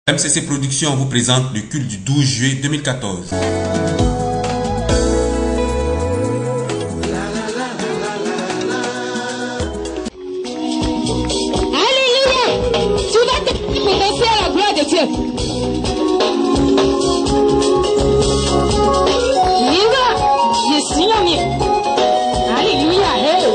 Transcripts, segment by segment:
MCC Productions vous présente le culte du 12 juillet 2014. Alléluia! Tu vas te danser à la gloire de Dieu. Viva! Je suis ami. Alléluia! Hey!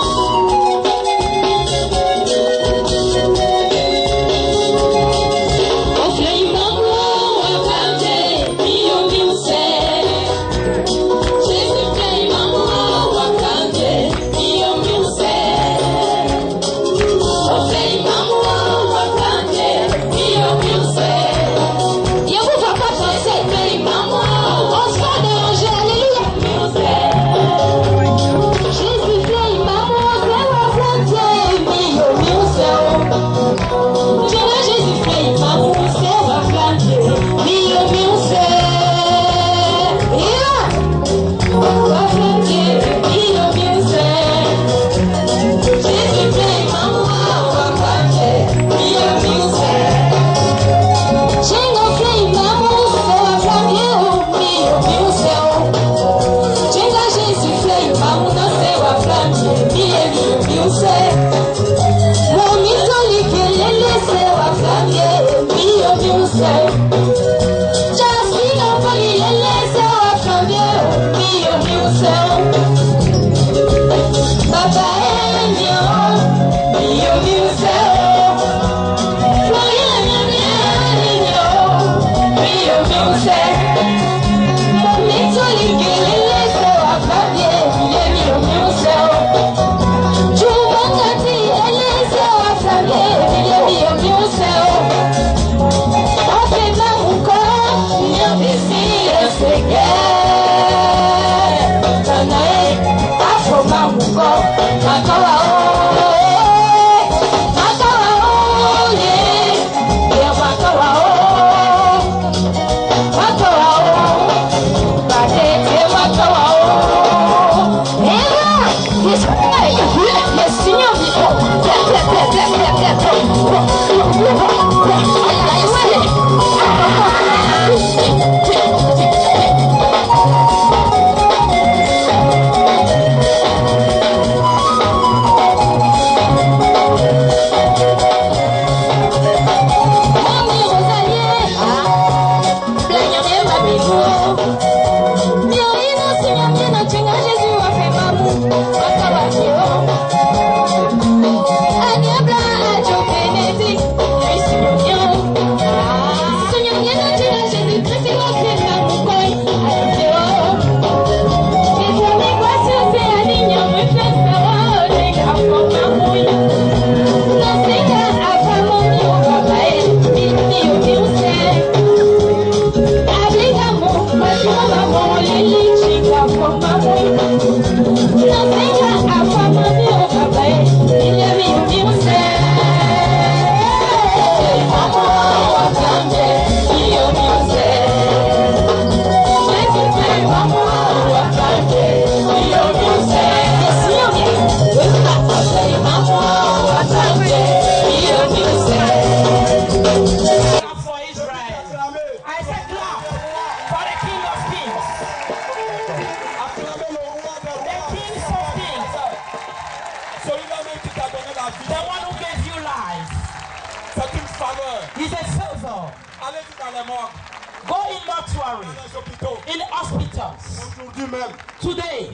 Today,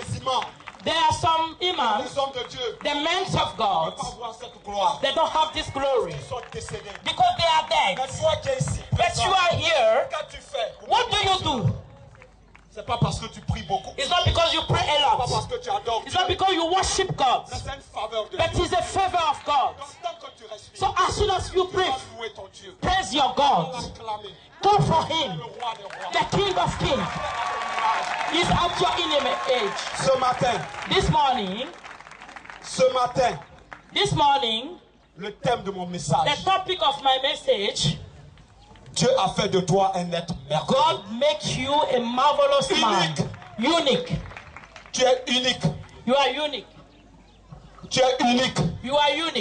there are some imams, the men of God, they don't have this glory because they are dead. But you are here. What do you do? C'est pas parce que tu pries beaucoup. It's not because you pray a lot. C'est pas parce que tu adores. It's not because you worship God. C'est une faveur de But it's a favor of God. So as soon as you pray, praise your God. Go for Him, the King of Kings. He's at your image. Ce matin, this morning, le thème de mon message. The topic of my message. Dieu a fait de toi un être merveilleux. God make you a marvelous man. Unique. Tu es unique. You are unique. Tu es unique. You are unique.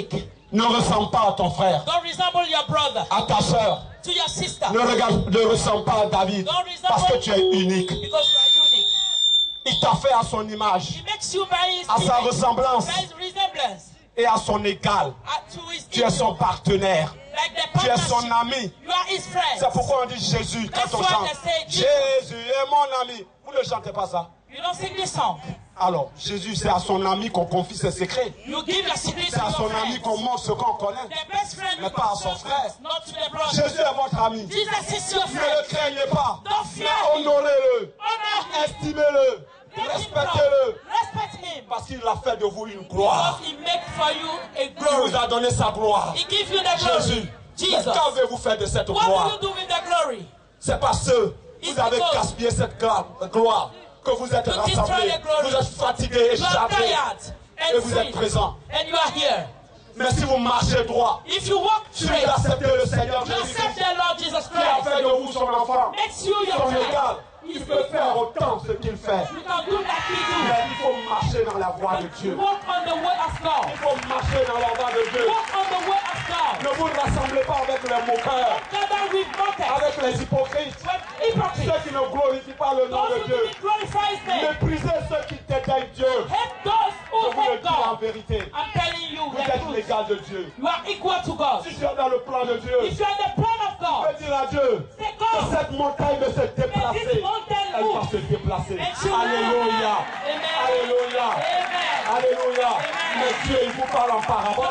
Ne ressemble pas à ton frère, Don't resemble your brother, à ta soeur. to your sister. Ne ressemble pas à David, Don't parce que resemble tu es unique. because you are unique. Il t'a fait à son image, He makes you by his à sa image, ressemblance by his resemblance, et à son égal. to his Tu es son equal. partenaire, Like the tu es son partnership. ami. You are his friend. C'est pourquoi on dit Jésus quand That's on why chante. they say Jesus. Jésus est mon ami. Vous ne chantez pas ça. You don't sing this song. Alors, Jésus, c'est à son ami qu'on confie ses secrets. You give your secrets C'est to à your son friends. ami qu'on montre ce qu'on connaît. The best friend Mais you pas à son confess frère. not to the brother. Jésus est votre ami. Jesus is your Ne friend. le craignez pas. Don't fear Mais him. honorez-le. Honor him. Estimez-le. Take him Respectez-le. down. Respect him. Parce qu'il a fait de vous une gloire. Because he make for you a Il glory. vous a donné sa gloire. He give you the glory. Jésus. Mais Jesus. qu'avez-vous fait de cette What do gloire? you do with the glory? C'est parce que It's vous avez because gaspillé cette gloire que vous êtes you destroy rassemblés. the glory. Vous êtes fatigués et You are chargés. tired Et and vous êtes sick, présents. and you are here. Mais si vous marchez droit, If you walk si straight, vous acceptez le Seigneur you accept Jésus-Christ, the Lord Jesus qui a fait Christ. de vous son enfant, Makes you your son child. égal, il peut faire autant ce qu'il fait. You can do like he do. Mais il faut marcher dans la voie de Dieu. Walk on the way of God. Il faut marcher dans la voie de Dieu. Walk on the way of God. Ne vous rassemblez pas avec les moqueurs, Gather with mockers, avec les hypocrites, with hypocrites. ceux qui ne glorifient pas le nom Those de who Dieu. didn't glorify his name. Méprisez ceux qui dédaignent Dieu. Hate those Je who vous le hate dis en God. vérité. I'm telling you Vous the êtes truth. l'égal de Dieu. You are equal to God. Si tu es dans le plan de Dieu, If you are the plan of je God, peux dire à Dieu say que God. cette montagne va se déplacer. Elle va se déplacer. Alléluia. Alléluia. Alléluia. Mais Dieu, il vous parle en parabole.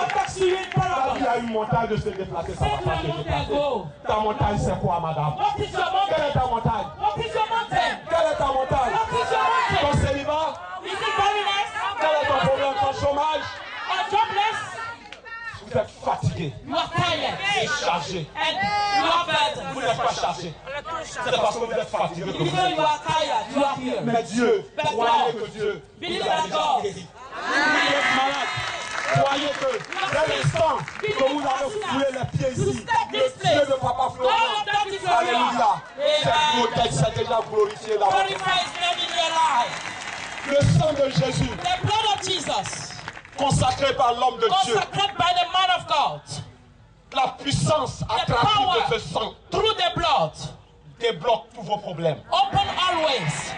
Quand il y a une montagne de se déplacer, ça va pas se déplacer. Ta montagne, c'est quoi, madame? What is your Quelle mountain? est ta montagne? What is your mountain? Quelle est ta montagne? What is your mountain? Ton célibat? Is it barrenness? Quel est ton problème? Ton chômage? Or jobless? Vous êtes fatigué You are tired. et chargé. And you are burdened. Vous n'êtes pas chargé. C'est parce que vous êtes fatigué que vous Even though êtes you are tired, you are here. Mais Dieu, croyez que Dieu Believe vous a that déjà God. guéri. Vous êtes malade. Croyez que dès l'instant que vous avez foulé les pieds ici, le Dieu de Papa Florent, alléluia, cette beauté s'est déjà glorifiée dans votre vie. Glorify his name in your life. Le sang de Jésus, The blood of Jesus, consacré par l'homme de Dieu, consecrated by the man of God, la puissance the attractive power de ce sang through the blood, débloque tous vos problèmes. open always.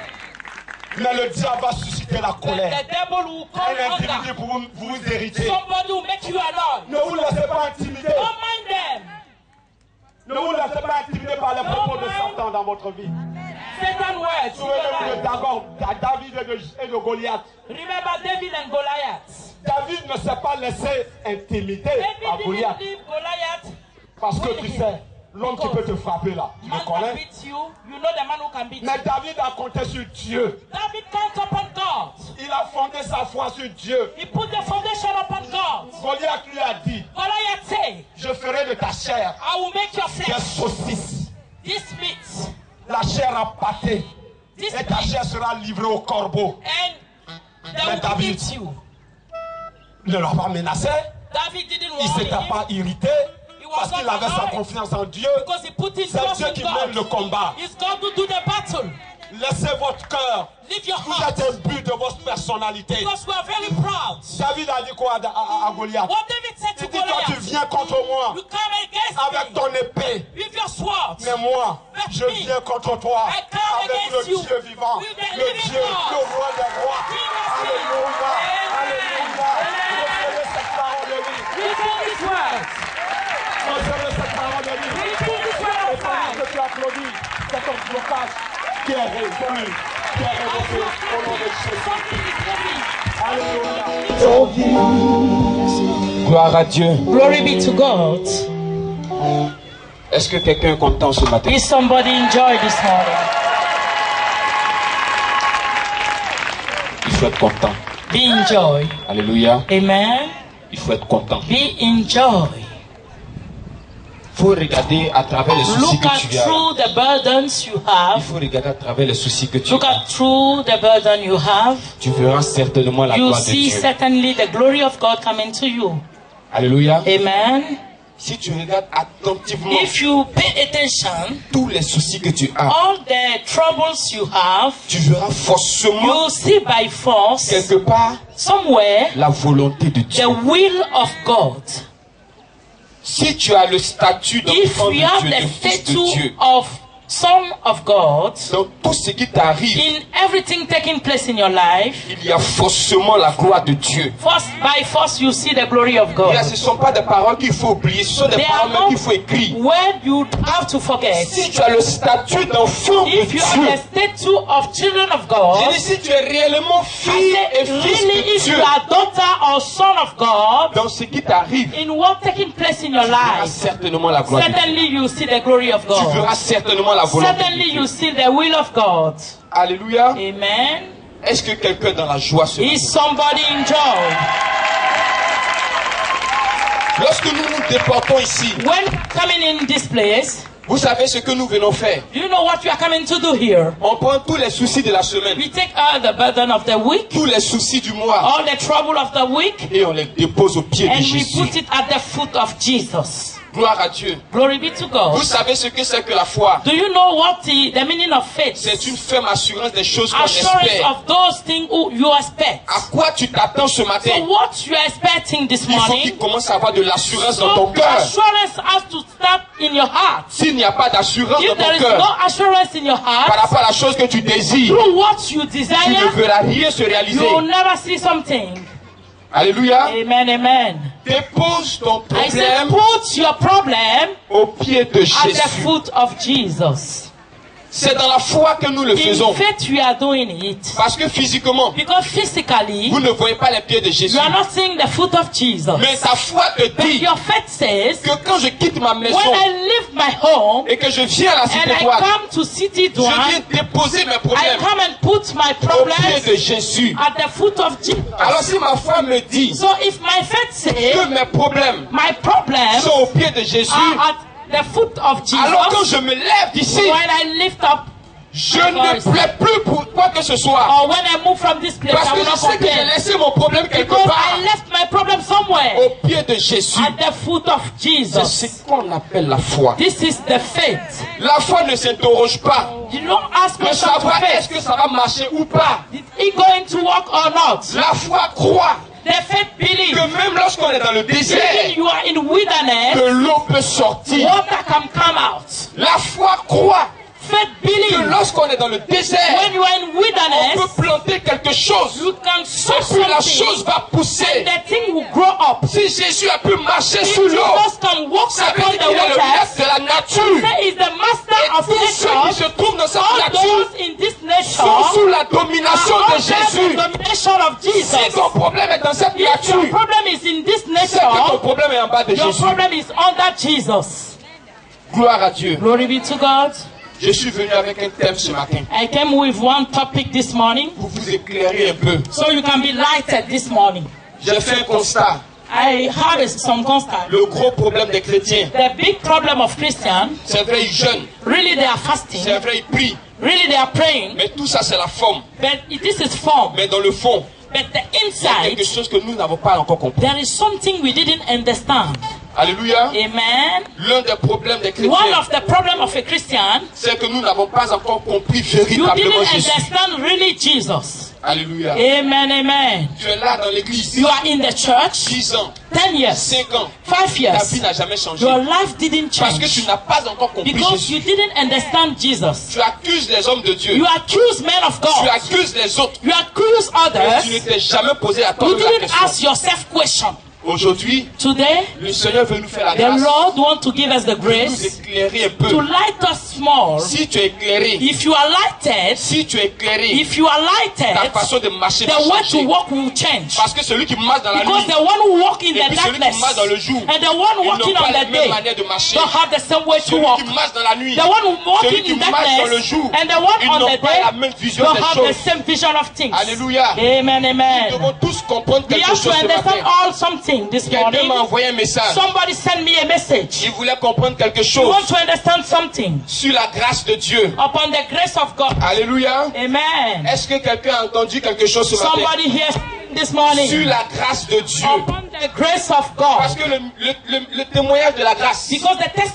Mais le diable va susciter la colère. The devil will Un come individu under. pour vous hériter. Somebody will make you annoyed. Ne vous laissez pas intimider. Don't mind them. Ne vous laissez pas intimider par les propos de Satan dans votre vie. Satan words. in your Souvenez-vous de life. d'abord David et de Goliath. Remember David and Goliath. David ne s'est pas laissé intimider par David Goliath. didn't leave Goliath. Parce que tu sais, l'homme qui peut te frapper là, tu le Man can connais. beat you. You know the man who can beat you. Mais David a compté sur Dieu. David count upon God. Il a fondé sa foi sur Dieu. He put the foundation upon God. Goliath lui a dit, Goliath say, je ferai de ta chair I will make your des flesh. saucisses. This meat. La chair à pâté. This Et ta meat. chair sera livrée au corbeau. And they Mais will David, eat you. ne l'a pas menacé. David didn't Il ne warn s'était him pas irrité. Parce qu'il avait sa confiance en Dieu. because he put his C'est trust Dieu in qui mène le God. combat. He's going to do the battle. Laissez votre cœur. Leave your Vous heart. êtes un but de votre personnalité. Because we are very proud. David a dit quoi à Goliath? What David said Il to dit, toi tu Goliath, viens contre moi you come against avec me ton épée. with your sword. Mais moi, je viens contre toi I come avec against le you Dieu vivant, with the le living Dieu, God. le roi des rois. King of Alléluia, kings. alléluia. Recevez cette parole de vie. Repeat these words. Recevez cette parole de vie. Repeat this word Et of pendant faith. que tu applaudis, c'est ton blocage qui est résolu, qui est révoqué au nom de Jésus. Something is moving. Gloire à Dieu. Glory be to God. Est-ce que quelqu'un est content ce matin? Is somebody enjoy this morning? Il faut être content. Be in joy. Alléluia. Amen. Il faut être content. Be in joy. Il faut regarder à travers les soucis Look que at tu as. through the burdens you Il have. faut regarder à travers les soucis que tu Look as. at through the burden you have. Tu verras certainement la You gloire de see Dieu. certainly the glory of God coming to you. Alléluia. Amen. Si tu regardes attentivement If you pay attention, tous les soucis que tu as, all the troubles you have, tu verras forcément you see by force quelque part somewhere la volonté de the Dieu. will of God. Si tu as le statut d'enfant de if you have Dieu, the de fils de statue Dieu, of Son of God, dans tout ce qui t'arrive, in everything taking place in your life, il y a forcément la gloire de Dieu. first by force you see the glory of God. Ce ne sont pas des paroles qu'il faut oublier, ce sont des They are paroles même not qu'il faut écrire. word you have to forget. Si tu as le statut d'enfant de If you Dieu, have the statue of children of God, je dis si tu es réellement fille I et say, fils really, de if Dieu, you are daughter or son of God, dans ce qui t'arrive, in what taking place in your tu verras life, certainement la gloire de Dieu. certainly you see the glory of Tu God. verras certainement la volonté de Certainly Dieu. you see the will of God. Alléluia. Amen. Est-ce que quelqu'un est dans la joie ce matin? Is somebody in joy? Lorsque nous nous déportons ici, When coming in this place, vous savez ce que nous venons faire. do you know what you are coming to do here? On prend tous les soucis de la semaine, We take all the burden of the week, tous les soucis du mois, all the trouble of the week, et on les dépose aux pieds de and we Jésus. put it at the foot of Jesus. Gloire à Dieu. Glory be to God. Vous savez ce que c'est que la foi? Do you know what the meaning of faith? C'est une ferme assurance des choses qu'on Assurance espère. of those things you expect. À quoi tu t'attends ce matin? So what you are expecting this Il faut qu'il morning, commence à avoir de l'assurance dans so ton cœur. assurance has to start in your heart. S'il n'y a pas d'assurance If dans there ton is no cœur assurance in your par heart, rapport à la chose que tu désires, through what you tu ne desire, verras rien se réaliser. you will never see something. Alléluia. Amen, amen. Dépose ton I said, problème put your problem aux pieds de at the Jésus. foot of Jesus. C'est dans la foi que nous le In faisons. faith, we are doing it. Parce que physiquement, Because physically, vous ne voyez pas les pieds de Jésus. you are not seeing the foot of Jesus. Mais ta foi te But dit your faith says, que quand je quitte ma maison when I leave my home et que je viens à la and cité I droite, come to City je viens Dwan, déposer mes I problèmes come and put my aux pieds problems de Jésus. at the foot of Jesus. Alors si ma foi me dit So if my faith says que mes problèmes my problems sont aux pieds de Jésus, are at the foot of alors quand Jesus, je me lève d'ici, when I lift up je ne plais plus pour quoi que ce soit. or when I move from this place, Parce I que will je not sais que j'ai complain. laissé mon problème quelque Because part I left my problem somewhere aux pieds de Jésus. at the foot of C'est Jesus. ce qu'on appelle la foi. This is the faith. La foi ne s'interroge pas You don't ask de yourself to savoir est-ce faith. que ça va marcher ou pas. Is it going to work or not? La foi croit The faith believes. que même lorsqu'on est dans le Even désert, you are in wilderness, que l'eau peut sortir. water can come out. La foi croit Faith que believes. lorsqu'on est dans le désert, When you are in on wilderness, peut planter quelque chose. you can sow Et puis la chose something va pousser. and the thing will grow up. Si Jésus a pu marcher If sous l'eau, Jesus can walk ça veut upon dire the qu'il est le maître waters, de la nature. say is the master Et of tous ceux qui nature. se trouvent dans cette All nature those in this sont nature sous la domination are de under Jésus. the domination of Si Jesus. ton problème est dans cette If your nature, problem is in this c'est que ton nature, problème est en bas de your Jésus. problem is under Jesus. Gloire à Dieu. Glory be to God. Je suis venu avec un thème ce matin I came with one topic this morning, pour vous éclairer un peu. so you can be lighted this morning. J'ai fait un constat. I had some constant. Le gros problème des chrétiens, The big problem of Christians, c'est vrai, ils jeûnent, really they are fasting, c'est vrai, ils prient, really they are praying, mais tout ça c'est la forme. but this is form. Mais dans le fond, But the il y a quelque inside, chose que nous n'avons pas encore compris. there is something we didn't understand. Alléluia. Amen. L'un des problèmes des One chrétiens, of the problem of a Christian, c'est que nous n'avons pas encore compris you véritablement didn't Jésus. understand really Jesus. Alléluia. Amen, amen. Tu es là dans l'église, You are in the church 10 ans, 10 years, 5 ans, 5 ta vie years. n'a jamais changé. Your life didn't Parce que tu change n'as pas encore compris because Jésus. you didn't understand Jesus. Tu accuses les hommes de Dieu. You accuse men of Tu God. accuses les autres. You accuse Mais tu others. ne t'es jamais posé à You toi la didn't question. ask yourself question. Aujourd'hui, Today, le Seigneur veut nous faire la the grâce Lord wants to give us the de nous grace éclairer un to peu. light us small. Si tu es éclairé, If you are lighted, si tu es éclairé, if you are ta lighted, façon de marcher va the way to changer. walk will change. Parce que celui qui marche dans la Because nuit the one who walk in et the puis celui darkness qui marche dans le jour, and the one ils walking n'ont pas on la the même day manière de marcher. don't have the same way to Celui walk. qui marche dans la nuit, The one who celui walking qui in marche dans le darkness jour, and the one ils on n'ont the pas la day même vision don't des have the choses. same vision of things. Alléluia. Amen, Nous amen. devons tous comprendre We quelque have to chose ce understand matin. all something this Quelqu'un m'a morning. envoyé un message. Somebody send me a message. Il voulait comprendre quelque You chose want to understand something sur la grâce de Dieu. upon the grace of God. Alléluia. Amen. Est-ce que quelqu'un a entendu quelque chose ce matin Somebody here this morning sur la grâce de Dieu? upon the grace of Parce God. que le témoignage de la grâce, Because the testimony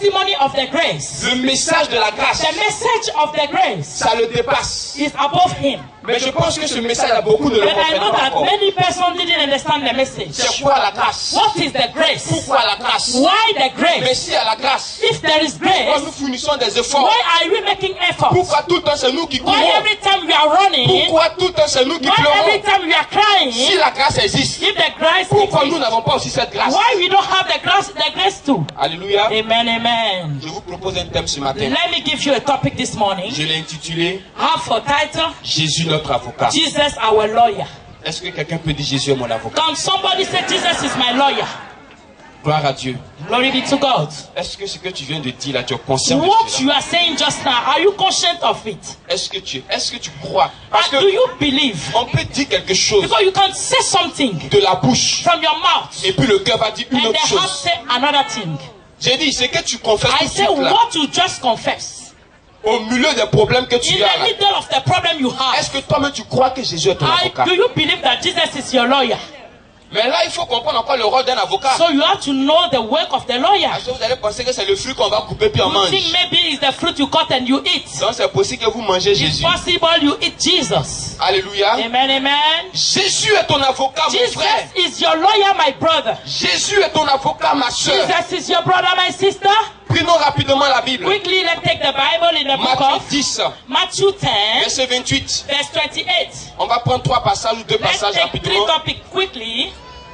of the grace. Le message de la grâce. The message of the grace. Ça le dépasse. Is above him. Mais je pense que ce message a beaucoup de le But I comprennent know pas that encore. many persons didn't understand the message. C'est quoi la grâce? What is the grace? Pourquoi la grâce? Why the Mais grace? si à la grâce, If there is pourquoi grace, nous fournissons des efforts? why are we making efforts? Pourquoi tout le temps c'est nous qui Why courons? every time we are running? Pourquoi tout le temps c'est nous qui Why every pleurons? time we are crying? Si la grâce existe, If the grace pourquoi nous exists, n'avons pas aussi cette grâce? why we don't have the grace too? Alléluia. Amen, amen. Je vous propose un thème ce matin. Let me give you a topic this morning. Je l'ai intitulé Have for title, Jésus notre avocat. Jesus our lawyer. Est-ce que quelqu'un peut dire Jésus est mon avocat? Can somebody say Jesus is my lawyer? Gloire à Dieu. Glory be to God. Est-ce que ce que tu viens de dire là, tu es conscient de What cela? you are saying just now, are you conscious of it? Est-ce que tu crois? Parce And que do you believe? on peut dire quelque chose Because you can say something de la bouche from your mouth et puis le cœur va dire une and autre the heart chose. say another thing. J'ai dit, c'est que tu confesses I tout de say suite là, what you just confess. au milieu des problèmes que tu In as the là. middle of the problem you have, Est-ce que toi-même tu crois que Jésus est ton avocat? do you believe that Jesus is your lawyer? Mais là, il faut comprendre encore le rôle d'un avocat. So you have to know the work of the lawyer. Parce que vous allez penser que c'est le fruit qu'on va couper puis on You mange. think maybe it's the fruit you cut and you eat. Donc c'est possible que vous mangez It's Jésus. possible you eat Jesus. Alléluia. Amen, amen. Jésus est ton avocat, mon Jesus frère. is your lawyer, my brother. Jésus est ton avocat, ma soeur. Jesus is your brother, my sister. Prenons rapidement la Bible. Quickly, let's take the Bible in the book Matthieu of 10, Matthew 10, verset 28. verse 28. On va prendre 3 passages ou 2 Let's passages take 3 rapidement. topics quickly.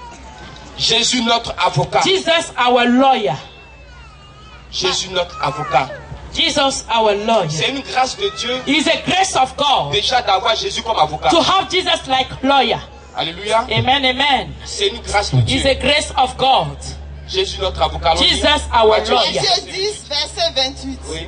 Jésus notre avocat. Jesus, our lawyer. Jésus notre avocat. Jesus, our lawyer. C'est une grâce de Dieu It is a grace of God déjà d'avoir Jésus comme avocat. to have Jesus like lawyer. Alléluia. Amen, amen. C'est une grâce de It is Dieu. a grace of God. Jésus notre avocat. Allons-y. Jesus, our Matthieu lawyer. Matthieu 10, verset 28. Oui.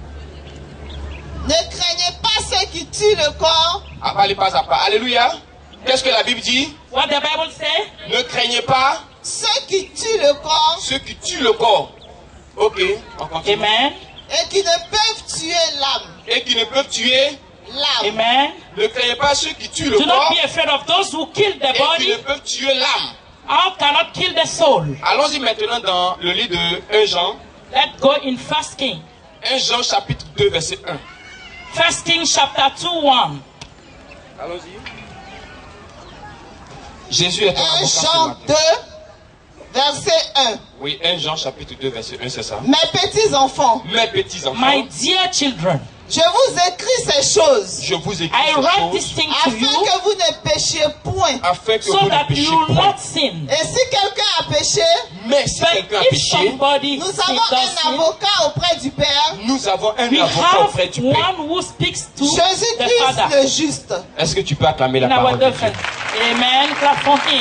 Ne craignez pas ceux qui tuent le corps, Ah, allez pas à pas. Alléluia. Qu'est-ce que la Bible dit? What the Bible say? Ne craignez pas ceux qui tuent le corps ceux qui tuent le corps. Ok, on continue. Amen. et qui ne peuvent tuer l'âme. Et qui ne peuvent tuer. L'âme. Amen. Ne craignez pas ceux qui tuent le Do not corps be afraid of those who kill the et qui body, ne peuvent tuer l'âme. or cannot kill the soul. Allons-y maintenant dans le livre de 1 Jean. Let's go in 1 King. 1 Jean chapitre 2 verset 1. 1 King chapter 2, 1. Allons-y. Jésus est un 1 avocat ce Jean matin. 2, verset 1. Oui, 1 Jean chapitre 2 verset 1, c'est ça. Mes petits enfants, Mes petits enfants, My dear children, je vous écris ces choses je vous écris I ces write this choses thing to afin you que vous ne péchiez point. afin que so vous ne that péchiez you will point. not sin. Et si quelqu'un a péché, Mais si But quelqu'un a if péché, somebody nous does avons un sin, avocat auprès du Père, nous avons un we avocat auprès have du Père. one who speaks to the Jésus-Christ Father. le juste. Est-ce que tu peux acclamer la In our parole de Dieu? defense. Amen. Clap for him.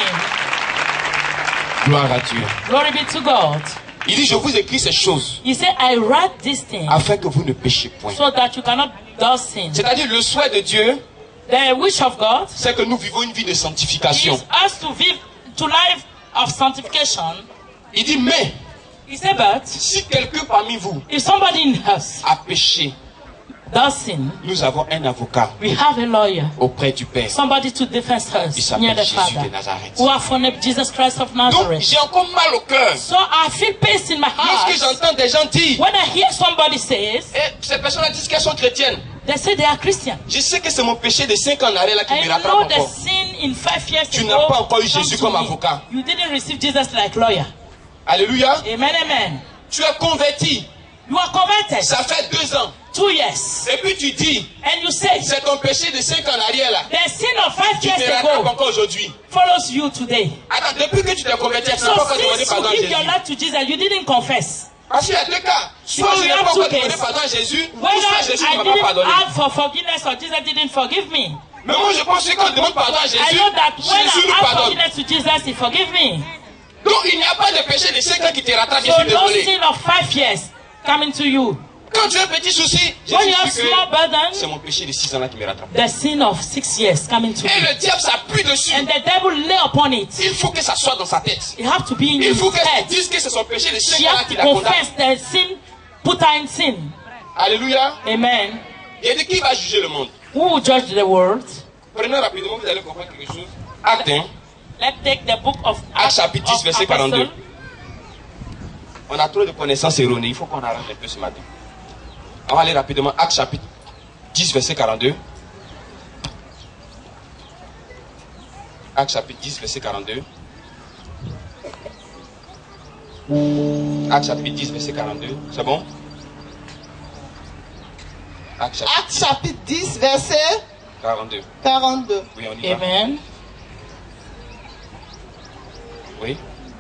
Gloire à Dieu. Glory be to God. Il dit, je vous écris ces choses He said, I write this thing afin que vous ne péchiez point. so that you cannot do sin. C'est-à-dire, le souhait de Dieu, The wish of God c'est que nous vivons une vie de sanctification. is us to live to life of sanctification. Il dit, mais He said, but si quelqu'un parmi vous if somebody in us a péché, does sin, nous avons un avocat we have a lawyer, auprès du Père. somebody to defend Il us near s'appelle the Jésus Father. de Nazareth. Who are from Jesus Christ of Donc, Nazareth. j'ai encore mal au cœur So I feel pain in my lorsque heart j'entends des gens dire, when I hear somebody says et ces personnes disent qu'elles sont chrétiennes. they say they are Christian. Je sais que c'est mon péché de 5 ans en arrière là qui me I rattrape know the encore. sin in 5 years Tu ago. n'as pas encore eu come Jésus to comme me. avocat. You didn't receive Jesus like lawyer. Alléluia. Amen, amen. Tu es converti. You are converted. Ça fait 2 ans. 2 years. Et puis tu dis, And you say c'est ton péché de 5 ans en arrière là. the sin of 5 Tu te years rattrapes ago encore aujourd'hui. follows you today. Attends, depuis que tu t'es converti, tu So n'as pas encore demandé since pardon à you give your Jésus. life to Jesus, you didn't confess. Parce qu'il y a 2 cas. Soit So je you n'ai have pas encore 2 demandé cases. pardon à Jésus, ou Whether soit Jésus ne I m'a pas didn't pardonné. ask for forgiveness or Jesus didn't forgive me. Mais moi je pense que quand on demande pardon à I Jésus, know that when Jésus I nous ask pardonne. forgiveness to Jesus, He forgive me. Donc il n'y a pas de péché de 5 ans qui te rattrape, je So suis no désolé. sin of 5 years coming to you. Quand tu as un petit souci, When you Jésus have dit que small burden, c'est mon péché de 6 ans là qui me rattrape. the sin of 6 years coming to Et you. le diable s'appuie dessus. And the devil lay upon it. Il faut que ça soit dans sa tête. It have to be in Il his faut qu'elle head. dise que c'est son péché de 5 She ans là has qui to la condamne. confess the sin, put her in sin. Alléluia. Amen. Il dit qui va juger le monde. Who will judge the world? Prenez rapidement, vous allez comprendre quelque chose. Acte 1, Let's take the book of Acte chapitre 10, of verset Apostle. 42. On a trop de connaissances erronées. Il faut qu'on arrange un peu ce matin. On va aller rapidement. Actes chapitre 10, verset 42. Actes chapitre 10, verset 42. Actes chapitre 10, verset 42. C'est bon? Actes chapitre 10, verset 42. 42. Oui, on y va. Amen. Oui.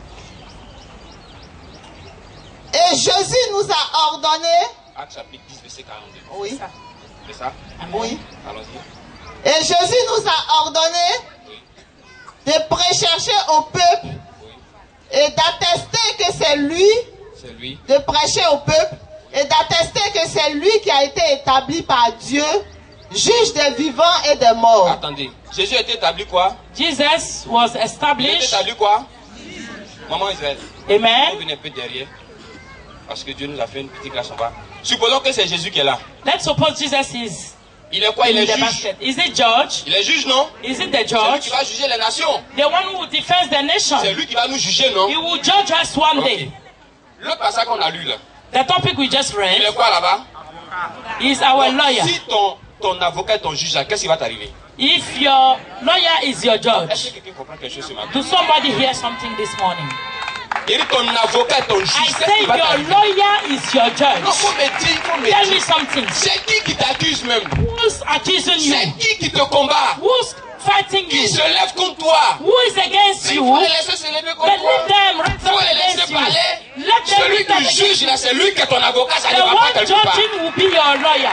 Et Jésus nous a ordonné. Actes chapitre 10, verset 42. Oui. C'est ça? Oui. Allons-y. Et Jésus nous a ordonné de préchercher au peuple et d'attester que c'est lui, de prêcher au peuple et d'attester que c'est lui qui a été établi par Dieu, juge des vivants et des morts. Attendez, Jésus a été établi quoi? Jesus was Il a été established. établi quoi? Maman Israël. Amen. On vient un peu derrière. Parce que Dieu nous a fait une petite grâce en bas. Supposons que c'est Jésus qui est là. Let's suppose Jesus is Il est quoi? Il in est the juge. basket. Is it judge? Il est juge, non? Is it the C'est lui judge? qui va juger les nations. The one who defends the nation. C'est lui qui va nous juger, non? He will judge us one day. Le passage qu'on a lu là, The topic we just il est read quoi là-bas? is our Donc, lawyer. si ton avocat est ton juge là, qu'est-ce qui va t'arriver? If your lawyer is your Est-ce judge, que quelqu'un comprend quelque chose ce matin? do somebody hear something this morning? Il dit ton avocat est ton juge. I Qu'est-ce say qui va your t'arriver? lawyer is your Non, judge. faut me dire, Tell me something. c'est qui t'accuse même? Who's accusing you? C'est qui te combat? Who's fighting Qui you? se lève contre toi? Who is against Il you? faut les laisser se lever contre But toi. let them rise Il faut up les laisser against you. parler. Let them Celui rise up qui against juge you. là, c'est lui qui est ton avocat, ça ne The va pas one quelque part. judging will be your lawyer.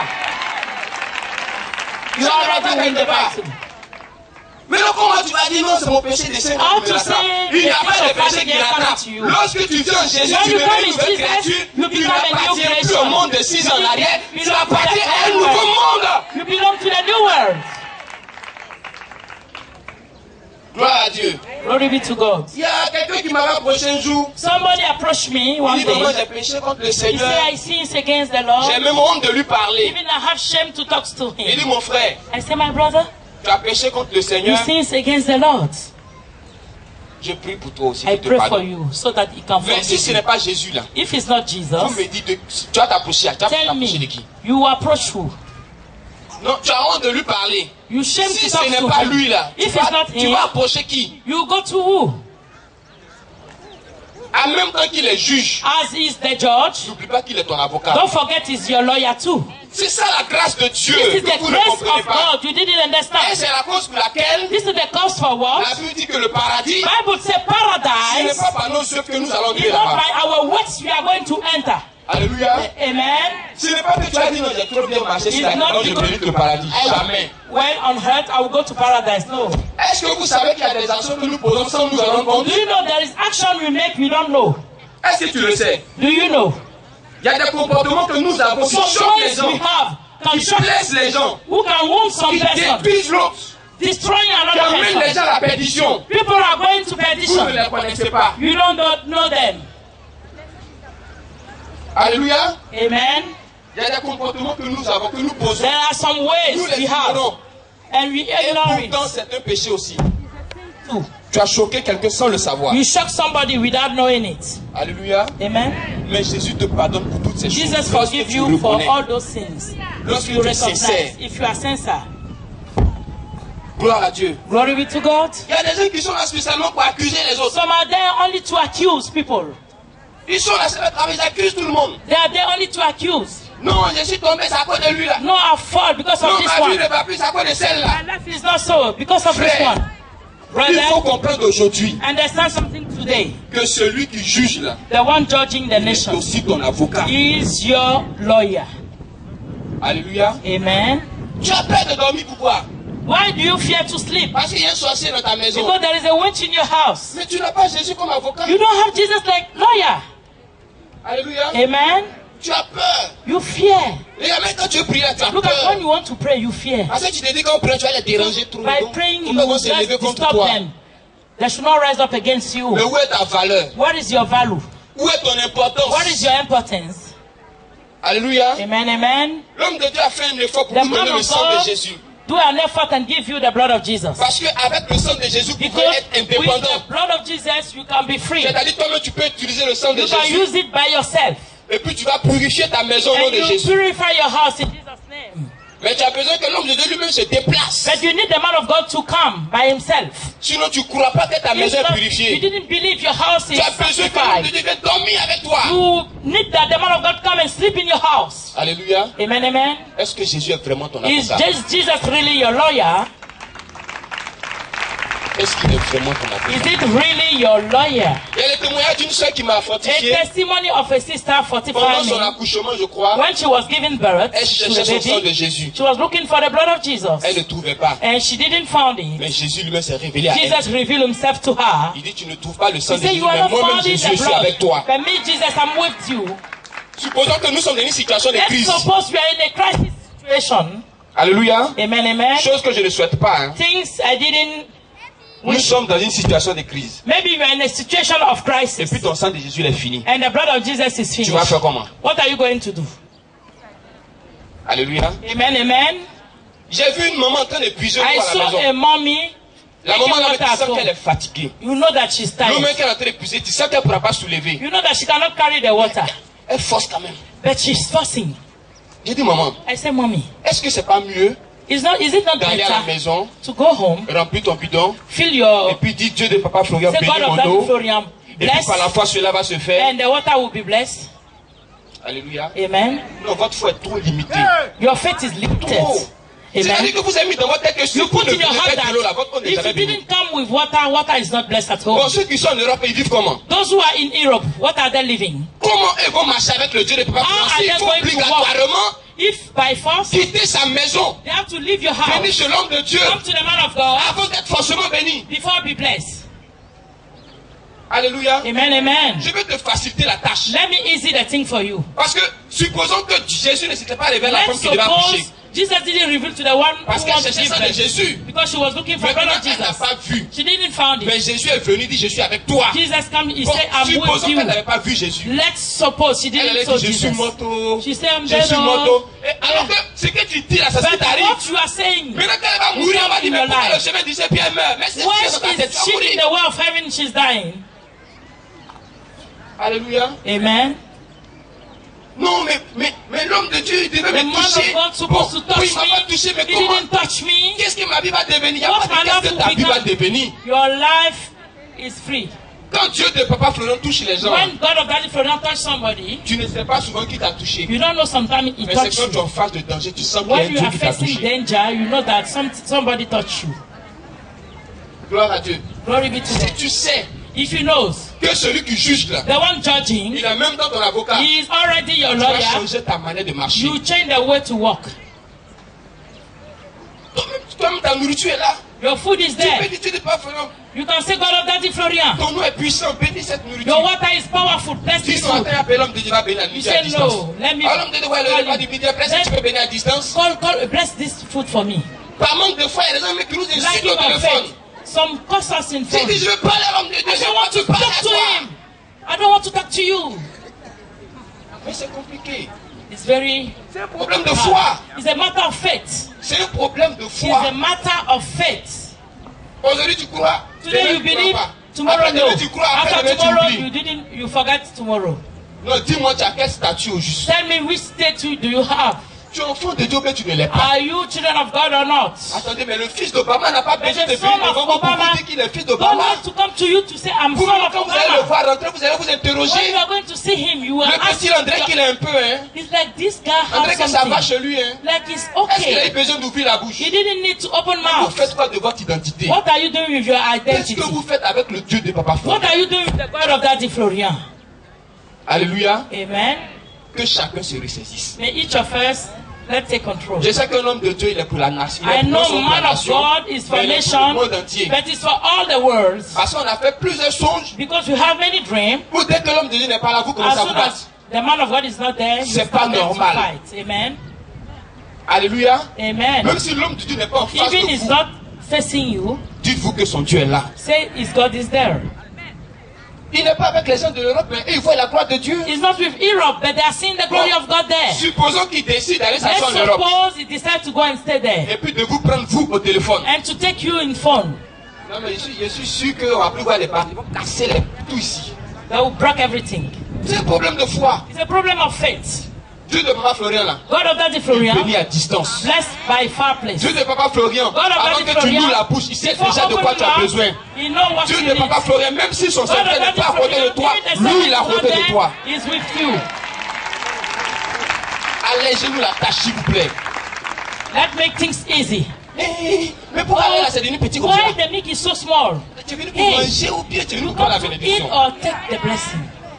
You Ça ne va already pas win the quelque part. battle. Mais non, comment tu vas dire non, c'est mon péché de 5 How ans. to say Il n'y a the pas de things of péché qui God rattrape. coming to you. Lorsque tu viens en Jésus, When tu you deviens come une in nouvelle Jesus, créature. you Tu become a new n'appartiens plus creation. au monde de 6 ans en arrière. You Tu belong to appartiens à un the nouveau world. monde. You belong to the new world. Gloire à Dieu. Glory be to God. Il y a quelqu'un qui m'avait approché un jour. Somebody approached me one Il dit comment day. j'ai péché contre le He Seigneur. said, I sins against the Lord. J'ai même honte de lui parler. Even I have shame to talk to Il dit him. mon frère, I said, my brother, tu as péché contre le you Seigneur. sins against the Lord. Je prie pour toi aussi. I qu'il te pray for pardonne. you so that he can Mais si forgive ce you. n'est pas Jésus là, If it's not vous Jesus, me dites, tu vas t'approcher. Tu vas tell t'approcher de me, qui? you approach who? Non, tu as honte de lui parler. You shame Si to ce talk n'est to pas him. lui là, tu If it's not tu him, vas approcher qui? you go to who? En même temps qu'il est juge, As is the judge, n'oublie pas qu'il est ton avocat. don't forget he's your lawyer too. C'est ça la grâce de Dieu. This is Que the vous ne grace comprenez of pas. God. You didn't Et understand. c'est la cause pour laquelle This is the cause for what? la Bible dit que le paradis, Bible says ce n'est paradise pas par nos œuvres que nous allons is dire not là-bas. by our works we are going to enter. Alléluia. Amen. Ce n'est pas que tu as dit non, j'ai trop bien marché sur la It's not terre, donc je because- mérite le paradis. Jamais. When on earth, I will go to paradise. No. Est-ce que vous savez qu'il y a des actions que nous posons sans nous en rendre compte? Do you know there is action we make we don't know? Est-ce que tu le sais? Do you know? Il y a des comportements que nous avons qui Some choquent les ways we gens, have can qui shock blessent les gens, who can wound some qui person, détruisent l'autre, destroying qui another amènent les person. gens à la perdition. People are going to Vous ne perdition. les connaissez pas. You don't know them. Alléluia. Amen. Il y a des comportements que nous avons, que nous posons. There are some ways Nous les we have, ignorons. and we Et ignore it pourtant, c'est un péché aussi. too. Tu as choqué quelqu'un sans le savoir. You shock somebody without knowing it. Alléluia. Amen. Mais Jésus te pardonne pour toutes ces choses. Jesus Lorsque forgive tu you for reconnais. all those sins. Lorsque If you tu es recognize, sincère. if you are sincere. Gloire à Dieu. Glory be to God. Il y a des gens qui sont là spécialement pour accuser les autres. Some are there only to accuse people. Ils sont là, c'est le travail, ils accusent tout le monde. They are there only to accuse. Non, je suis tombé, c'est à cause de lui là. No, I fall because Non, of this ma vie one. ne va plus, c'est à cause de celle-là. My life is not so because of this Frère, one. Il faut Brother, comprendre aujourd'hui understand something today. que celui qui juge là, The one judging the est nation aussi ton avocat. is your lawyer. Alléluia. Amen. Tu as peur de dormir, pourquoi? Why do you fear to sleep? Parce qu'il y a un sorcier dans ta maison. Because there is a witch in your house. Mais tu n'as pas Jésus comme avocat. You don't have Jesus like lawyer. Alléluia. Amen. Tu as peur. You fear. Et même quand tu veux prier, tu as Look at peur. when you want to pray, you fear. Parce que tu te dis quand on prie, tu vas les déranger trop. By Donc, praying, you pourquoi vont se lever just contre disturb toi? them. They should not rise up against you. Mais où est ta valeur? What is your value? Où est ton importance? What is your importance? Alléluia. Amen, amen. L'homme de Dieu a fait un effort pour The vous donner man le of sang de God Jésus. do an effort and give you the blood of Jesus. Parce que avec le sang de Jésus, vous pouvez Because être with indépendant. the blood of Jesus, you can be free. C'est-à-dire toi-même tu peux utiliser le sang de You can Jésus. use it by yourself. Et puis tu vas purifier ta maison au nom And de you Jésus. purify your house in Jesus' name. Mais tu as besoin que l'homme de Dieu lui-même se déplace. But you need the man of God to come by himself. Sinon tu ne crois pas que ta maison est You purifiée. didn't believe your house is Tu as besoin que l'homme de sanctified. Dieu vienne dormir avec toi. You need that the man of God come and sleep in your house. Alléluia. Amen, amen. Est-ce que Jésus est vraiment ton Is avocat? Jesus really your lawyer? Est-ce qu'il est vraiment ton avocat? Is it really your lawyer? Il y a le témoignage d'une soeur qui m'a A fortifié. testimony of a sister Pendant fortified son me. accouchement, je crois, When she was giving birth elle to cherchait the son sang de baby, Jésus. she was looking for the blood of Jesus. Elle ne trouvait pas. And she didn't find it. Mais Jésus lui-même s'est révélé à elle. Jesus revealed himself to her. Il dit, tu ne trouves pas le sang He de said, Jésus, you are mais not moi-même finding Jésus, the je suis avec blood. toi. But me, Jesus, I'm with you. Supposons que nous sommes dans une situation de Let's crise. suppose we are in a crisis situation. Alléluia. Amen, amen. Chose que je ne souhaite pas. Hein. Things I didn't... Nous sommes dans une situation de crise. Maybe you are in a situation of Et crisis. puis ton sang de Jésus il est fini. And the blood of Jesus is Tu vas finished. faire comment? What are you going to do? Alléluia. Amen, amen. J'ai vu une maman en train de puiser I l'eau à la saw a maison. mommy. La maman là, tu sens qu'elle est fatiguée. You know that she's L'eau tired. même qu'elle est en train de puiser, tu sens qu'elle ne pourra pas soulever. You know that she cannot carry the water. Elle force quand même. But she's forcing. J'ai dit, maman, I said, Mommy, est-ce que c'est pas mieux is it not d'aller à la better maison, to go home, remplir ton bidon, fill et your... puis dire Dieu de Papa Florian, Say, God bénis of mon Daddy eau, Florian, et puis bless, par la foi cela va se faire. and the water will be blessed. Alléluia. Amen. Non, votre foi est trop limitée. Your faith is limited. Trop. C'est-à-dire Amen. que vous avez mis dans votre tête que si You vous put ne in your venez heart pas de l'eau là, that votre eau n'est if jamais you bénie. didn't come with water, water is not blessed at home. Bon, ceux qui sont en Europe, ils vivent comment? Those who are in Europe, what are they living? Comment ils vont marcher avec le Dieu de Papa How Florian? are Il they faut going to obligatoirement If by force, quitter sa maison, they have to leave your venir house, chez l'homme de Dieu, come to the man of God, avant d'être forcément béni. before be blessed. Alléluia. Amen, amen. Je vais te faciliter la tâche. Let me easy the thing for you. Parce que supposons que Jésus ne s'était pas révélé à la femme Let's qui devait accoucher. suppose Jesus didn't reveal to the one who Parce qu'elle wants to cherchait give ça de birth. Jésus. Because she was looking for Mais blood maintenant, of elle n'a Jesus. pas vu. She didn't find it. Mais Jésus est venu, il dit, je suis avec toi. Jesus came, he Bon, said, I'm with supposons you. qu'elle n'avait pas vu Jésus. Let's suppose she Elle didn't allait saw dire, je suis Jesus. moto. She said, I'm Je suis dead moto. on. Et alors que ce que tu dis là, ça But ce qui t'arrive. what you are saying, Maintenant qu'elle va mourir, on va dire, mais pourquoi le chemin du Seigneur, puis elle meurt. Mais c'est when dans ta tête, tu vas she's in mourir. the way of heaven, she's dying. Alléluia. Amen. Non, mais l'homme de Dieu, il devait The me man toucher. of God supposed to oui, touch il m'a pas touché, mais me. He comment? didn't touch me. Qu'est-ce que ma vie va devenir? Il n'y a What pas my de qu'est-ce life que ta will vie va become? devenir. Your life is free. Quand Dieu de Papa Florian touche les gens, When God of Daddy Florian touch somebody, tu ne sais pas souvent qui t'a touché. you don't know sometimes he Mais touched c'est quand tu es you. en face de danger, tu sens qu'il y a un When you Dieu are qui t'a facing touché. danger, you know that somebody touched you. Gloire à Dieu. Glory be to Si God. tu sais If he knows, que celui qui juge là, the one judging, il a même dans ton avocat, he is already your tu vas lawyer, changer ta manière de marcher. you change the way to walk. Toi-même, ta nourriture est là. Your food is Tu peux there. dire, Dieu de Papa Florian, You can say, God of Daddy Florian, ton eau est puissant, bénis cette your nourriture. water is powerful, bless Si this ce matin, food. appelle l'homme de Dieu, va bénir la You nourriture à say, distance. no, let me Alors, l'homme de Dieu, ouais, le repas du midi, après ça, tu peux bénir à distance. bless this food for me. Par manque de foi, il y a des hommes qui nous insultent Lacking au of téléphone. faith. Some cause us in Tu faith. dis, je veux parler à l'homme de Dieu, I je don't want to veux parler talk à to toi. him. I don't want to talk to you. Mais c'est compliqué. It's very C'est un problème de foi. It's a matter of faith. C'est un problème de It's foi. a matter of faith. Aujourd'hui, tu crois. Today demain, you tu crois believe, pas. tomorrow Après no. demain, tu crois. Après After demain, tu tomorrow oublies. you forget tomorrow. Non, dis-moi, tu as quel statut au juste? Tell me which statue do you have? Tu es enfant de Dieu, mais tu ne l'es pas. Are you children of God or not? Attendez, mais le fils d'Obama n'a pas But besoin the de son venir of devant vous pour Obama vous dire qu'il est fils don't d'Obama. want to come to you to say I'm Vous, son of quand vous allez le Obama. voir rentrer, vous allez vous When interroger. you are going to see him, you will Le ask. petit André qu'il est un peu, hein. It's like this guy André has que ça va something. chez lui, hein. Like it's Est-ce qu'il a eu okay. besoin d'ouvrir la bouche? He didn't need to open Vous mouth. faites quoi de votre identité? What are you doing with your Qu'est-ce identity? que vous faites avec le Dieu de Papa Florian? What are you doing with the God of Daddy Florian? Alléluia. Amen. Que chacun se ressaisisse. May each of us let's take control. Je sais qu'un homme de Dieu, il est pour la nation. I Il est know non seulement pour la man of nation, God is for mais il est pour nation, le monde entier. but it's for all the world. Parce qu'on a fait plusieurs songes. Because you have many dreams. Pour dès que l'homme de Dieu n'est pas là, vous commencez As à vous soon battre. as the man of God is not there, you C'est pas start to normal. fight. Amen. Alléluia. Amen. Même si l'homme de Dieu n'est pas en face Even de is vous, not facing you, dites-vous que son Dieu est là. say his God is there. Il n'est pas avec les gens de l'Europe, mais ils voient la gloire de Dieu. He's not with Europe, but they are seeing the glory of God there. Supposons qu'il décide d'aller Let's s'asseoir en Europe. suppose he decides to go and stay there. Et puis de vous prendre vous au téléphone. And to take you in phone. Non mais je suis sûr qu'on va plus voir les parties. Ils vont casser tout ici. They will break everything. C'est un problème de foi. It's a problem of faith. Dieu de Papa Florian là. God of Daddy Il Florian. bénit à distance. Blessed by far place. Dieu de Papa Florian. God of Avant Daddy que tu Florian. nous la bouche, il sait Before déjà de quoi opening tu as mouth, besoin. you know what Dieu you de need. Papa Florian, même si son God of secret n'est Daddy pas à côté de Florian, toi, the lui il est à secret côté de toi. is with you. Allégez-nous la tâche s'il vous plaît. Let's make things easy. Mais pourquoi là c'est devenu petit comme ça? Why the meat is so small? Tu es venu pour manger ou bien tu es venu pour la To eat bénédiction? or take the blessing.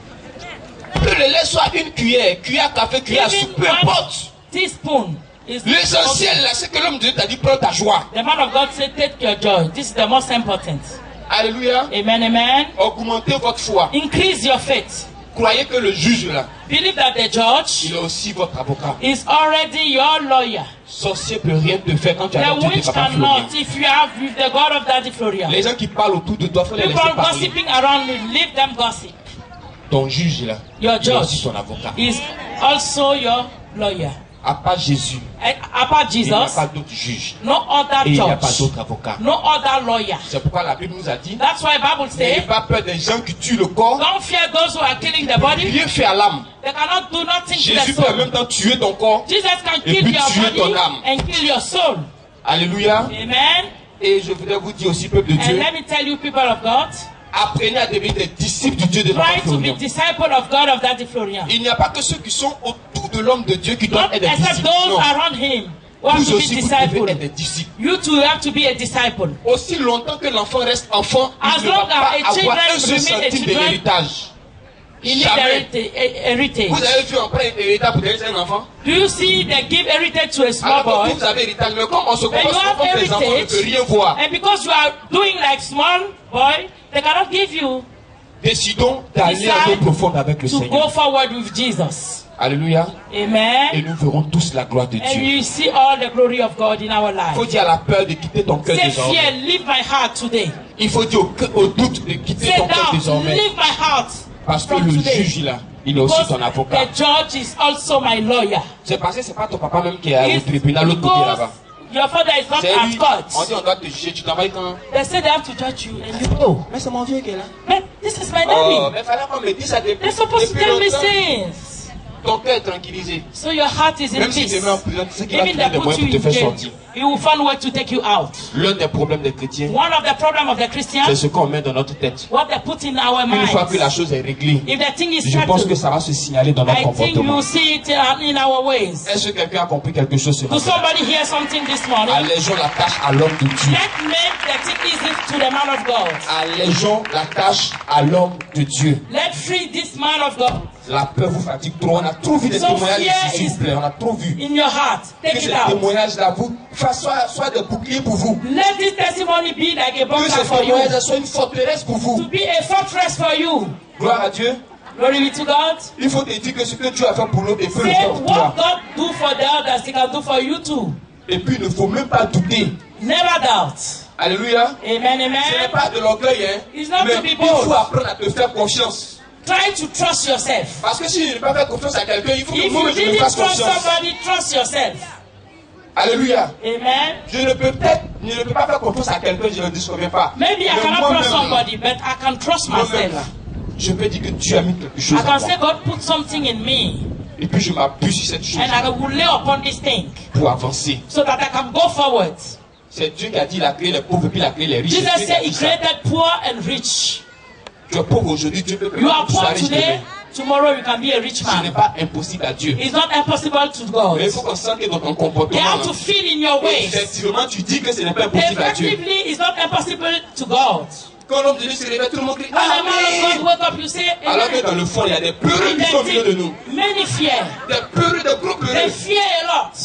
Que le lait soit une cuillère, cuillère à café, cuillère à Even soupe, peu one importe. teaspoon is L'essentiel là, c'est que l'homme de Dieu t'a dit prends ta joie. The man of God said, take your joy. This is the most important. Alléluia. Amen, amen. Augmentez votre foi. Increase your faith. Croyez que le juge là, Believe that the judge il est aussi votre avocat. is already your lawyer. Sorcier peut rien te faire quand tu as The le Dieu de witch Papa Florian. cannot if you have with the God of Daddy Florian. Les gens qui parlent autour de toi, faut les People laisser parler. gossiping around you, leave them gossip. Ton juge là, Your il est aussi judge ton avocat. is also your lawyer. À part Jésus, Apart il n'y a Jesus, pas d'autre juge. no other Et il n'y a pas judge, d'autre avocat. no other lawyer. C'est pourquoi la Bible nous a dit, That's why Bible n'ayez says, pas peur des gens qui tuent le corps, don't fear those who are killing the body. rien fait à l'âme. They cannot do nothing to Jésus the peut en soul. même temps tuer ton corps. Jesus can Et kill puis your tuer ton body âme. and kill your soul. Alléluia. Amen. Et je voudrais vous dire aussi, peuple de And Dieu, let me tell you, people of God, apprenez à devenir des disciples du Dieu de Papa try to be Florian. disciple of God of Daddy Florian. Il n'y a pas que ceux qui sont autour de l'homme de Dieu qui doivent Not être des except disciples. those Non. around him who have Vous to be aussi, vous devez être disciple. des disciples. You too have to be a disciple. Aussi longtemps que l'enfant reste enfant, As il ne va long pas as a avoir children un seul remain a centime de children, l'héritage. You need Jamais. heritage. Vous avez vu, on prend un héritage pour donner à un enfant. Do you see they give heritage to a small Alors que boy? vous avez héritage, mais comme on se When comporte you have comme des enfants, on ne peut heritage, rien voir. and because you are doing like small boy, they cannot give you. Décidons d'aller à l'eau profonde avec le To go Seigneur. forward with Jesus. Alléluia. Et Amen. nous verrons tous la gloire de And Dieu. you see all the glory of God in our Il life. faut dire à la peur de quitter ton cœur Say désormais. fear, leave my heart today. Il faut dire au doute de quitter Say ton cœur down, désormais. leave my heart. Parce que from le today. juge là, il est aussi Because ton avocat. the judge is also my lawyer. C'est parce que c'est pas ton papa même qui est au It's tribunal l'autre côté because là-bas. your father is not C'est at lui. On court. dit on doit te juger, tu travailles quand? They say they have to judge you and you go. Mais c'est mon vieux qui est là. But this is my Oh, daddy. mais fallait qu'on me dise ça depuis They're supposed to depuis tell me longtemps. things. Ton cœur est tranquillisé. So your heart is in Même si peace. tu es en prison, tu sais qu'il va Even trouver they des put moyens you pour te in faire jail, sortir. he will find a way to take you out. L'un des problèmes des chrétiens, One of the problems of the c'est Christians, ce qu'on met dans notre tête. what they put in our Une fois que la minds. chose est réglée, If the thing is je pense que settled, ça va se signaler dans notre I think comportement. you see it in our ways. Est-ce que quelqu'un a compris quelque chose ce Do matin? somebody hear something this morning? Allégeons la tâche à l'homme de Dieu. Let's make the thing easy to the man of God. Allégeons la tâche à l'homme de Dieu. Let's free this man of God. La peur vous fatigue trop. On a trop vu des So témoignages fear ici, s'il vous plaît. On a trop vu. In your heart, Que take ces it out. témoignages-là vous fassent soit des boucliers pour vous. Let this testimony be like a Que bunker ces for you. témoignages soient une forteresse pour To vous. be a fortress for you. Gloire à Dieu. Glory be to God. Il faut te dire que ce que Dieu a fait pour l'autre, il peut le Say faire pour toi. what God do for the others, He can do for you too. Et puis il ne faut même pas douter. Never doubt. Alléluia. Amen, Ce n'est amen. pas de l'orgueil, hein. It's not Mais to be il bold. faut apprendre à te faire confiance. Try to trust yourself. Parce que si je ne peux pas faire confiance à quelqu'un, il faut que If moi you je me didn't fasse trust confiance. somebody, trust yourself. Alléluia. Amen. Je ne peux pas faire confiance à quelqu'un, je ne le disconviens pas. Maybe I Mais cannot moi-même, trust somebody, but I can trust moi-même, là, myself. je peux dire que Dieu a mis quelque chose I en can moi. say God put something in me, Et puis je m'appuie sur cette chose and I will lay upon this thing pour avancer. so that I can go forward. C'est Dieu qui a dit il a créé les pauvres et puis il a créé les riches. Jesus C'est Dieu qui a said He dit ça. created poor and rich. Tu es pauvre aujourd'hui, Dieu peut You are permettre que tu sois poor riche today, demain. tomorrow you can be a rich Ce n'est man. pas impossible à Dieu. It's not impossible to God. Mais il faut qu'on sente que dans ton You comportement, have là, to feel in your ways. effectivement, tu dis que ce n'est pas impossible à Dieu. Effectively, it's not impossible to God. Quand l'homme de Dieu se réveille, tout le monde crie When the man of Amen. God wake up, you say, Alors que Amen. dans le fond, il y a des peureux In qui sont au the milieu de nous. deep, many fear. Des peureux, des gros They peureux. fear a lot.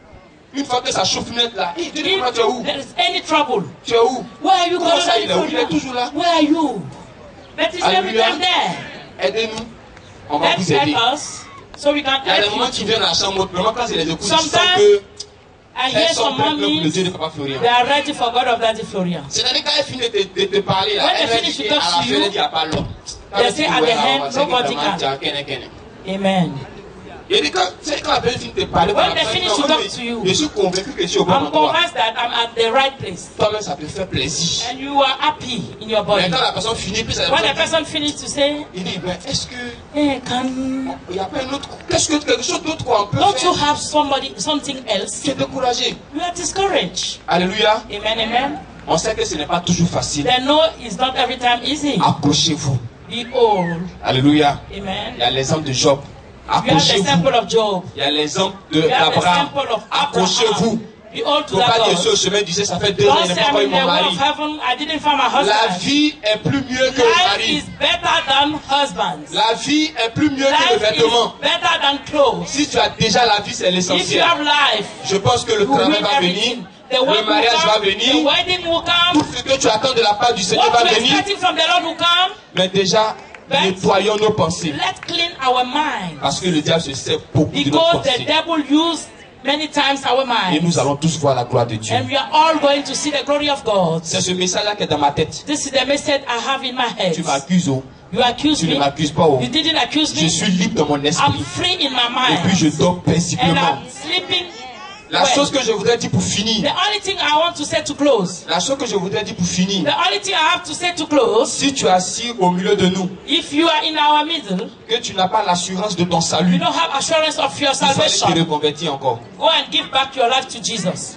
Une fois que ça chauffe net là, il dit comment tu es où? If there is any trouble, Tu es où? where are you Comment ça, il est où? going? Il est toujours là. Where are you? But it's every Alléluia. time there. Aidez-nous. On va Let's vous aider. help us so we can Il y a des help moments you qui too. viennent à la chambre, vraiment quand c'est les écoutes, ils sentent Sometimes que I hear elles sont some prêtes pour le mommies, Dieu de Papa Florian. they are ready for God of Daddy Florian. C'est-à-dire quand elle finit de te parler là, When elle they va finish dire to à talk la to fin, you, elle dit à pas l'homme. They say at the end, nobody can. Amen. When they finish to talk to you, je suis convaincu que je suis au bon I'm endroit. convinced that I'm at the right place. Toi-même, ça te fait plaisir. And you are happy in your body. Mais quand la personne finit, puis When the person finishes to say, il dit, mais est-ce que hey, il n'y a pas un autre, quelque chose d'autre qu'on peut don't you faire? have something else? Tu es découragé. You are discouraged. Alléluia. Amen, amen. On sait que ce n'est pas toujours facile. They know it's not every time easy. Approchez-vous. Be old. Alléluia. Amen. Il y a l'exemple de Job. You have the Approchez-vous. sample of Job. Il y a l'exemple You have the d'Abraham. sample of Approchez-vous. Be old to Faut pas that dire God. ça au chemin du ciel, ça fait 2 ans, Don't il n'a say pas I'm eu in the mon way mari. of heaven, I didn't find my La husband. vie est plus mieux que le Life mari. is better than husbands. La vie est plus mieux que le Life vêtement. is better than clothes. Si tu as déjà la vie, c'est If you l'essentiel. have life, Je pense que le you travail win va venir, everything. The le work will mariage va come, the venir, wedding will tout come, ce que tu attends de la part du Seigneur what va you're venir. expecting from the Lord will come. Mais déjà, But nettoyons nos pensées. let's clean our mind. Parce que le diable se sert beaucoup de nos Because the pensées. devil used many times our Et nous minds. allons tous voir la gloire de Dieu. And we are all going to see the glory of God. C'est ce message-là qui est dans ma tête. This is the message I have in my head. Tu m'accuses, oh. You accuse Tu ne me. m'accuses pas, oh. You didn't accuse Je me. suis libre dans mon I'm esprit. free in my Et puis je mind. dors And paisiblement. I'm sleeping La well. chose que je voudrais dire pour finir. The only thing I want to say to close. La chose que je voudrais dire pour finir. The only thing I have to say to close. Si tu es assis au milieu de nous, If you are in our middle, que tu n'as pas l'assurance de ton you salut, don't have assurance of your il faut aller te salvation. reconvertir encore. Go and give back your life to Jesus.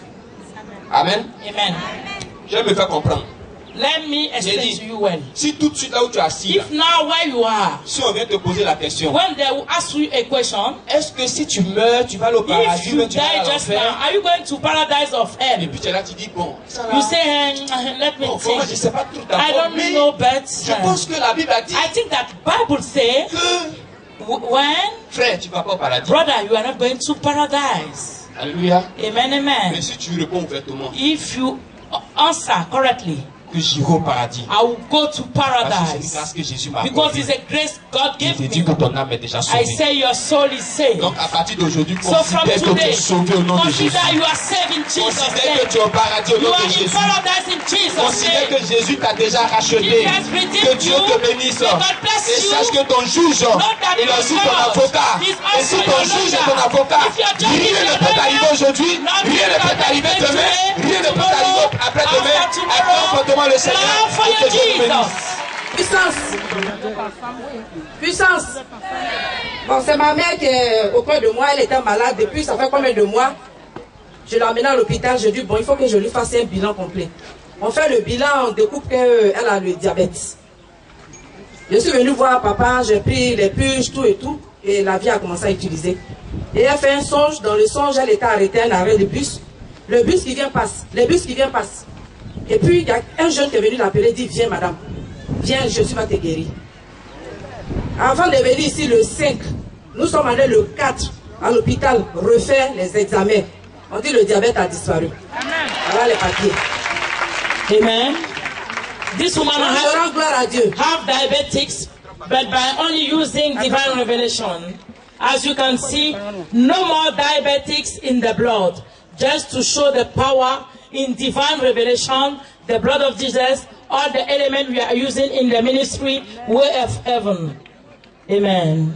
Amen. Amen. Je vais me faire comprendre. Let me explain to you well. Si tout de suite là où tu es assis, là, If now where you are, si on vient te poser la question, when they will ask you a question, est-ce que si tu meurs, tu vas au if paradis, you mais tu vas die à just now, l'enfer? are you going to paradise of Et hell? puis tu es là, tu dis, bon, ça You va. say, let me Bon, moi, je ne think. sais pas tout I d'accord, don't mais know, but je pense que la Bible a dit I think that Bible say que, when frère, tu ne vas pas au paradis. brother, you are not going to paradise. Alléluia. Amen, amen. Mais si tu réponds ouvertement, If you answer correctly, que j'irai au paradis. I will go to Parce que c'est une paradise. grâce que Jésus m'a Because accordée. it's a grace God Il gave te dit me. que ton âme est déjà I sauvée. say your soul is saved. Donc à partir d'aujourd'hui, So from considère que tu es today, sauvé au nom de Jésus. consider you are saved in Jesus' Considère que name. tu es au paradis au You nom are de in Jésus. paradise in Jesus' Considère name. que Jésus t'a déjà racheté. He has redeemed Que Dieu you. te bénisse. May God bless Et you. sache que ton juge, that il est your aussi ton God avocat. is Et si also ton your juge est lawyer. ton avocat, If your judge is rien ne your peut lawyer, t'arriver aujourd'hui, nothing rien ne peut can t'arriver happen demain, today, rien ne peut tomorrow, t'arriver après-demain. after tomorrow. Acclame fortement le Seigneur. Clap for Et your que Dieu te Jesus. bénisse. Puissance. Puissance. Bon, c'est ma mère qui est auprès de moi. Elle était malade depuis, ça fait combien de mois? Je l'ai emmenée à l'hôpital. Je dis, bon, il faut que je lui fasse un bilan complet. On fait le bilan, on découvre qu'elle a le diabète. Je suis venue voir papa, j'ai pris les puges, tout et tout. Et la vie a commencé à utiliser. Et elle fait un songe. Dans le songe, elle était arrêtée à un arrêt de bus. Le bus qui vient passe. Les bus qui viennent passent. Et puis, il y a un jeune qui est venu l'appeler, dit, viens madame, viens, Jésus va te guérir. Avant de venir ici le 5, nous sommes allés le 4 à l'hôpital refaire les examens. On dit le diabète a disparu. Voilà les papiers. Amen. This woman Je rends gloire à Dieu. have diabetics, but by only using divine revelation, as you can see, no more diabetics in the blood. Just to show the power in divine revelation, the blood of Jesus, all the element we are using in the ministry, way of heaven. Amen.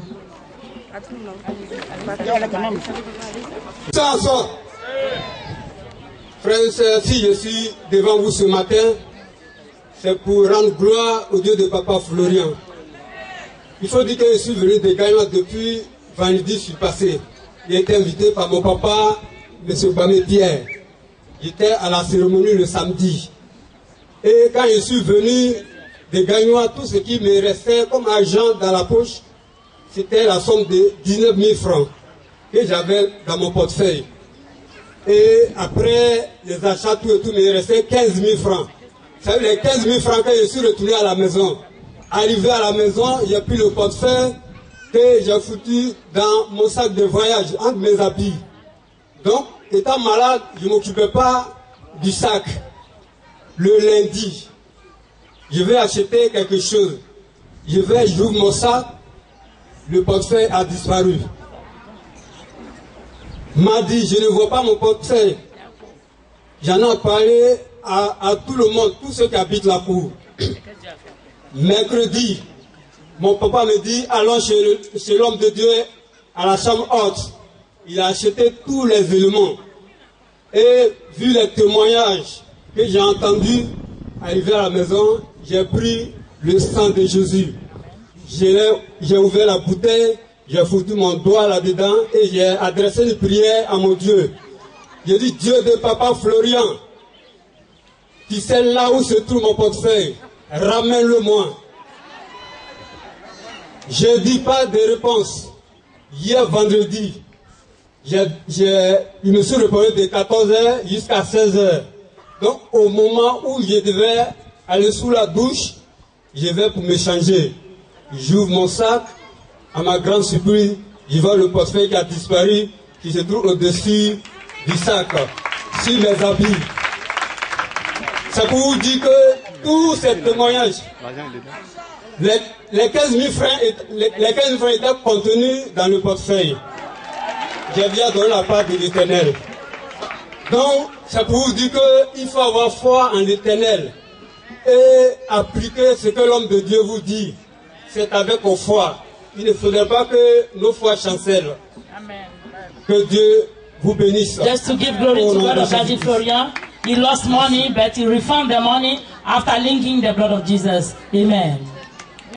Frères et sœurs, si je suis devant vous ce matin, c'est pour rendre gloire au Dieu de Papa Florian. Il faut dire que je suis venu de Ghana depuis vendredi, je suis passé. J'ai été invité par mon papa, M. Bamé Pierre. J'étais à la cérémonie le samedi. Et quand je suis venu de Ghana, tout ce qui me restait comme argent dans la poche, c'était la somme de 19 000 francs que j'avais dans mon portefeuille. Et après les achats, tout et tout, il me restait 15 000 francs. Ça veut dire les 15 000 francs que je suis retourné à la maison. Arrivé à la maison, il n'y a plus le portefeuille que j'ai foutu dans mon sac de voyage, entre mes habits. Donc, étant malade, je ne m'occupais pas du sac. Le lundi, je vais acheter quelque chose. J'ouvre mon sac, le portefeuille a disparu. Mardi, je ne vois pas mon portefeuille. J'en ai parlé à tout le monde, tous ceux qui habitent la cour. Mercredi, Mon papa me dit, allons chez l'homme de Dieu à la chambre haute. Il a acheté tous les éléments. Et vu les témoignages que j'ai entendus, arrivé à la maison, j'ai pris le sang de Jésus. J'ai ouvert la bouteille, j'ai foutu mon doigt là-dedans et j'ai adressé une prière à mon Dieu. J'ai dit, Dieu de papa Florian, tu sais là où se trouve mon portefeuille, ramène-le-moi. Je dis pas de réponse. Hier vendredi, il me suis reposé de 14h jusqu'à 16h. Donc au moment où je devais aller sous la douche, je vais pour me changer. J'ouvre mon sac, à ma grande surprise, je vois le portefeuille qui a disparu, qui se trouve au-dessus du sac, sur mes habits. C'est pour vous dire que tous ces témoignages, les 15 000 francs étaient contenus dans le portefeuille. J'ai bien donné la part de l'Éternel. Donc, c'est pour vous dire qu'il faut avoir foi en l'Éternel et appliquer ce que l'homme de Dieu vous dit. C'est avec vos foi. Il ne faudrait pas que nos foi chancellent. Amen. Que Dieu vous bénisse. Just to give glory to God of Daddy Florian, he lost money, but he refunded the money after linking the blood of Jesus. Amen.